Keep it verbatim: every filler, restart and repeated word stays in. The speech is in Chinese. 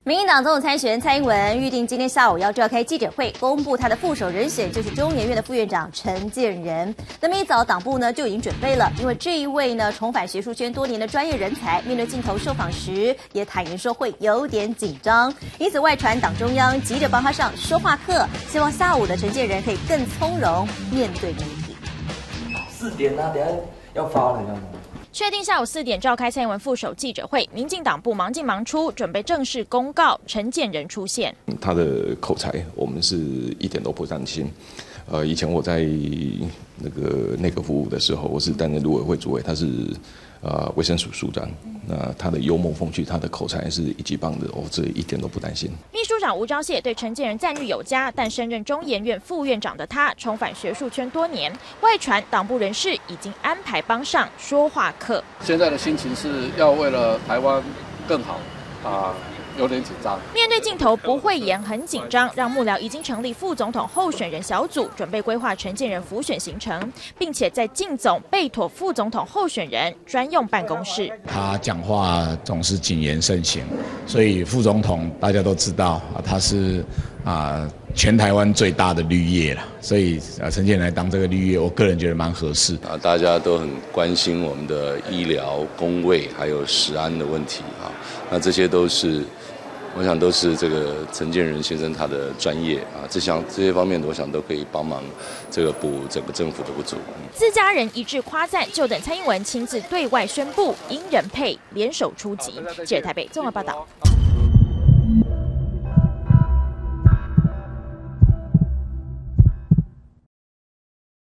民进党总统参选人蔡英文预定今天下午要召开记者会，公布他的副手人选，就是中研院的副院长陈建仁。那么一早党部呢就已经准备了，因为这一位呢重返学术圈多年的专业人才，面对镜头受访时也坦言说会有点紧张，因此外传党中央急着帮他上说话课，希望下午的陈建仁可以更从容面对媒体。 四点啊，等下要发了，这样子。 确定下午四点召开蔡英文副手记者会，民进党部忙进忙出，准备正式公告陈建仁出现。 他的口才，我们是一点都不担心。呃，以前我在那个内阁服务的时候，我是担任陆委会主委，他是呃卫生署署长。那他的幽默风趣，他的口才是一级棒的，哦，这一点都不担心。 秘书长吴钊燮对陈建仁赞誉有加，但升任中研院副院长的他重返学术圈多年，外传党部人士已经安排帮上说话课。 现在的心情是要为了台湾更好啊。 有点紧张， 面对镜头不讳言很紧张，让幕僚已经成立副总统候选人小组，准备规划陈建仁辅选行程，并且在靳总备妥副总统候选人专用办公室。 他讲话总是谨言慎行，所以副总统大家都知道啊，他是啊全台湾最大的绿叶了，所以啊陈建仁来当这个绿叶，我个人觉得蛮合适啊。大家都很关心我们的医疗、公卫还有食安的问题啊，那这些都是。 我想都是这个陈建仁先生他的专业啊，这项这些方面，我想都可以帮忙这个补整个政府的不足。 自家人一致夸赞，就等蔡英文亲自对外宣布，因人配联手出击。记者台北综合报道。